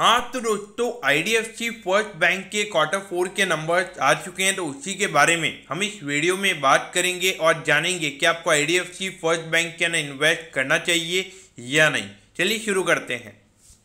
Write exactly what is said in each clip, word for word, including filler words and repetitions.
हाँ तो दोस्तों आईडीएफसी फर्स्ट बैंक के क्वार्टर फोर के नंबर आ चुके हैं, तो उसी के बारे में हम इस वीडियो में बात करेंगे और जानेंगे कि आपको आईडीएफसी फर्स्ट बैंक के अंदर इन्वेस्ट करना चाहिए या नहीं। चलिए शुरू करते हैं।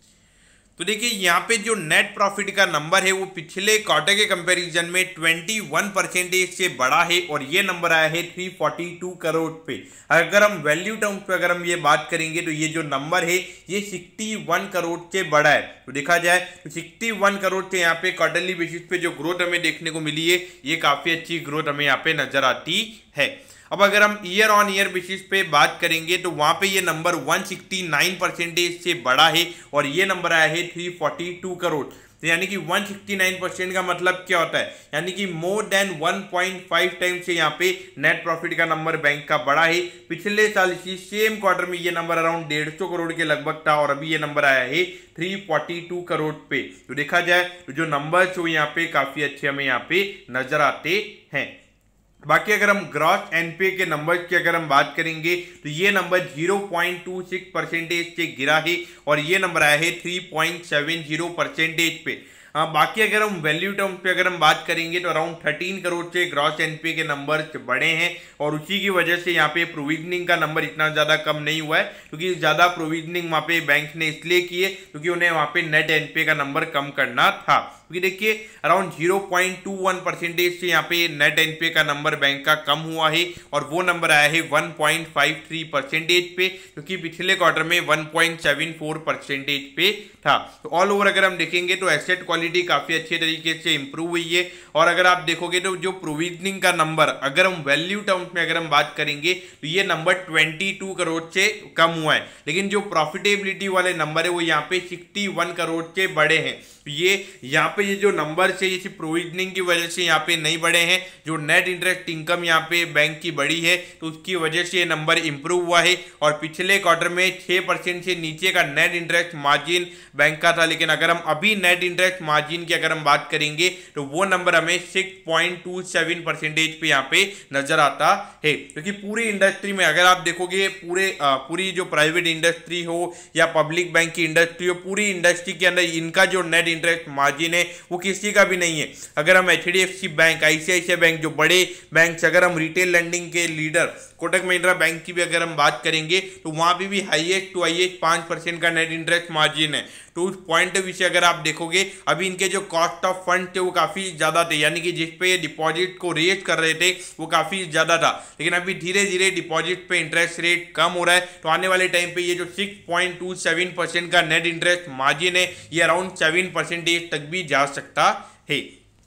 तो देखिए यहाँ पे जो नेट प्रॉफिट का नंबर है वो पिछले क्वार्टर के कंपैरिजन में इक्कीस परसेंटेज से बड़ा है और ये नंबर आया है तीन सौ बयालीस करोड़ पे। अगर हम वैल्यू टर्म्स पे अगर हम ये बात करेंगे तो ये जो नंबर है ये इकसठ करोड़ से बड़ा है। तो देखा जाए तो इकसठ करोड़ से यहाँ पे क्वार्टरली बेसिस पे जो ग्रोथ हमें देखने को मिली है ये काफी अच्छी ग्रोथ हमें यहाँ पे नजर आती है। अब अगर हम ईयर ऑन ईयर बेसिस पे बात करेंगे तो वहां पे ये नंबर एक सौ उनहत्तर परसेंटेज से बड़ा है और ये नंबर आया है तीन सौ बयालीस करोड़। तो यानी कि एक सौ उनहत्तर परसेंट का मतलब क्या होता है, यानी कि मोर देन एक पॉइंट पाँच टाइम से यहाँ पे नेट प्रॉफिट का नंबर बैंक का बड़ा है। पिछले साल इसी सेम क्वार्टर में ये नंबर अराउंड डेढ़ सौ करोड़ के लगभग था और अभी ये नंबर आया है तीन सौ बयालीस करोड़ पे। तो देखा जाए तो जो नंबर जो यहाँ पे काफी अच्छे हमें यहाँ पे नजर आते हैं। बाकी अगर हम ग्रॉस एनपीए के नंबर की अगर हम बात करेंगे तो ये number zero point two six percentage से गिरा है और ये नंबर आया है three point seven zero percentage पे। हाँ, बाकी अगर हम वैल्यू टर्म पे अगर हम बात करेंगे तो अराउंड थर्टीन करोड़ से ग्रॉस एनपीए के नंबर बढ़े हैं और उसी की वजह से यहाँ पे प्रोविजनिंग का नंबर इतना ज़्यादा कम नहीं हुआ है, क्योंकि ज़्यादा प्रोविजनिंग वहाँ पे बैंक ने इसलिए की है क्योंकि उन्हें वहाँ पे नेट एनपीए का नंबर कम करना था। क्योंकि देखिए around zero point two one percentage से यहाँ पे नेट एनपीए का नंबर बैंक का कम हुआ है और वो नंबर आया है one point five three percentage पे, क्योंकि पिछले क्वार्टर में one point seven four percentage पे था। तो ऑल ओवर अगर हम देखेंगे तो एसेट क्वालिटी काफी अच्छे तरीके से इंप्रूव हुई है और अगर आप देखोगे तो जो प्रोविजनिंग का नंबर अगर हम वैल्यू टर्म्स में अगर हम बात करेंगे तो ये नंबर बाईस करोड़ से कम हुआ है, लेकिन जो प्रॉफिटेबिलिटी वाले नंबर है वो यहाँ पे इकसठ करोड़ से बड़े हैं। ये यहाँ पे ये जो नंबर से ये प्रोविजनिंग की वजह से यहाँ पे नहीं बढ़े हैं, जो नेट इंटरेस्ट इनकम यहाँ पे बैंक की बड़ी है तो उसकी वजह से ये नंबर इंप्रूव हुआ है और पिछले क्वार्टर में छह परसेंट से नीचे का नेट इंटरेस्ट मार्जिन बैंक का था, लेकिन अगर हम अभी नेट इंटरेस्ट मार्जिन की अगर हम बात करेंगे तो वो नंबर हमें six point two seven percentage पे यहाँ पे नजर आता है। क्योंकि पूरी इंडस्ट्री में अगर आप देखोगे पूरे आ, पूरी जो प्राइवेट इंडस्ट्री हो या पब्लिक बैंक की इंडस्ट्री हो, पूरी इंडस्ट्री के अंदर इनका जो नेट इंटरेस्ट मार्जिन है वो किसी का भी नहीं है। अगर हम एचडीएफसी बैंक, आईसीआईसीआई बैंक, जो बड़े बैंक, अगर हम रिटेल लैंडिंग के लीडर कोटक महिंद्रा बैंक की भी अगर हम बात करेंगे तो वहां पे भी हाईएस्ट टू हाईएस्ट पांच परसेंट का नेट इंटरेस्ट मार्जिन है। तो उस पॉइंट ऑफ व्यू से अगर आप देखोगे अभी इनके जो कॉस्ट ऑफ फंड थे वो काफी ज्यादा थे, यानी कि जिस पे ये डिपॉजिट को रेज कर रहे थे वो काफी ज्यादा था, लेकिन अभी धीरे धीरे डिपॉजिट पे इंटरेस्ट रेट कम हो रहा है। तो आने वाले टाइम पे ये जो six point two seven percent का नेट इंटरेस्ट मार्जिन है ये अराउंड सेवन परसेंटेज तक भी जा सकता है।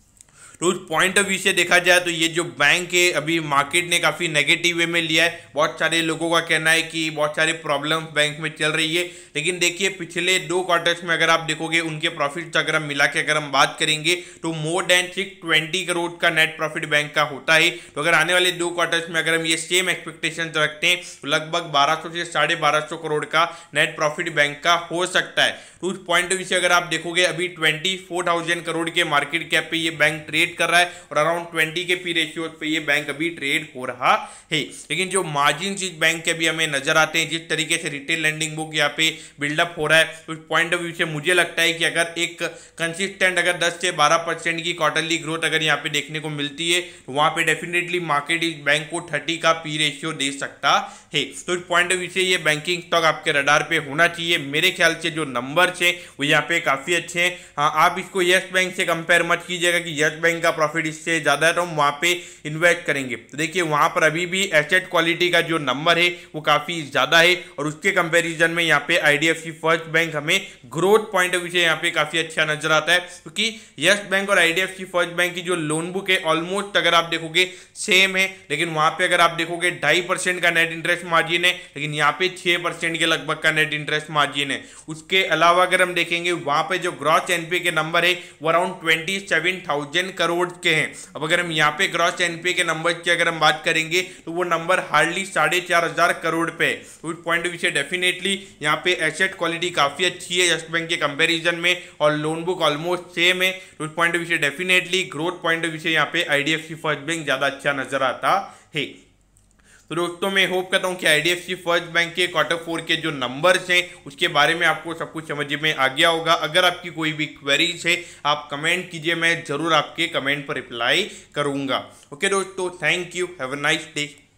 तो उस पॉइंट ऑफ व्यू से देखा जाए तो ये जो बैंक है अभी मार्केट ने काफ़ी नेगेटिव वे में लिया है। बहुत सारे लोगों का कहना है कि बहुत सारे प्रॉब्लम बैंक में चल रही है, लेकिन देखिए पिछले दो क्वार्टर्स में अगर आप देखोगे उनके प्रॉफिट अगर हम मिला के अगर हम बात करेंगे तो more than six twenty crore का नेट प्रॉफिट बैंक का होता है। तो अगर आने वाले दो क्वार्टर्स में अगर हम ये सेम एक्सपेक्टेशन रखते हैं तो लगभग बारह सौ से साढ़े बारह सौ करोड़ का नेट प्रॉफिट बैंक का हो सकता है। तो उस पॉइंट ऑफ व्यू से अगर आप देखोगे अभी ट्वेंटी फोर थाउजेंड करोड़ के मार्केट कैप पे ये बैंक ट्रेड कर रहा है और अराउंड ट्वेंटी के पी रेशियो पे ये बैंक अभी ट्रेड हो रहा है। लेकिन जो मार्जिन इस बैंक के अभी हमें नजर आते हैं, जिस तरीके से रिटेल लैंडिंग बुक यहाँ पे बिल्डअप हो रहा है, तो उस पॉइंट ऑफ व्यू से मुझे लगता है कि अगर एक कंसिस्टेंट अगर दस से बारह परसेंट की क्वार्टरली ग्रोथ अगर यहाँ पे देखने को मिलती है तो वहां पे डेफिनेटली मार्केट इस बैंक को थर्टी का पी रेशियो दे सकता है। तो इस पॉइंट ऑफ व्यू से ये बैंकिंग स्टॉक आपके रडार पे होना चाहिए। मेरे ख्याल से जो नंबर है वो यहाँ पे काफी अच्छे हैं। हाँ, आप इसको यस बैंक से कंपेयर मत कीजिएगा कि यस बैंक का प्रॉफिट इससे ज्यादा है तो हम वहां पे इन्वेस्ट करेंगे। तो देखिए वहां पर अभी भी एसेट क्वालिटी का जो नंबर है वो काफी ज्यादा है और उसके कंपैरिजन में यहाँ पे आईडीएफसी फर्स्ट बैंक हमें ग्रोथ पॉइंट ऑफ व्यू से यहाँ पे काफी अच्छा नजर आता है, क्योंकि यस बैंक और आईडीएफसी फर्स्ट बैंक की जो लोन बुक है ऑलमोस्ट अगर आप देखोगे सेम है, लेकिन वहां पे अगर आप देखोगे ढाई परसेंट का नेट इंटरेस्ट मार्जिन है, लेकिन यहाँ पे छह परसेंट के लगभग का नेट इंटरेस्ट मार्जिन है। उसके अलावा अगर हम देखेंगे वहां पे जो ग्रॉस एनपीए के नंबर है वो around twenty seven thousand crore के हैं। अब अगर हम यहाँ पे ग्रॉस एनपीए के नंबर की अगर हम बात करेंगे तो वो नंबर हार्डली साढ़े चार हजार करोड़ पे है। तो उस पॉइंट ऑफ व्यू से डेफिनेटली यहाँ पे एसेट क्वालिटी काफी अच्छी है यस बैंक के कंपैरिजन में और लोन बुक ऑलमोस्ट सेम है। तो उस पॉइंट ऑफ व्यू से definitely growth point of view से यहाँ पे आईडीएफसी फर्स्ट बैंक ज्यादा अच्छा नजर आता है। तो दोस्तों मैं होप करता हूँ कि आईडीएफसी फर्स्ट बैंक के क्वार्टर फोर के जो नंबर्स हैं उसके बारे में आपको सब कुछ समझ में आ गया होगा। अगर आपकी कोई भी क्वेरीज है आप कमेंट कीजिए, मैं जरूर आपके कमेंट पर रिप्लाई करूंगा। ओके दोस्तों, thank you, have a nice day.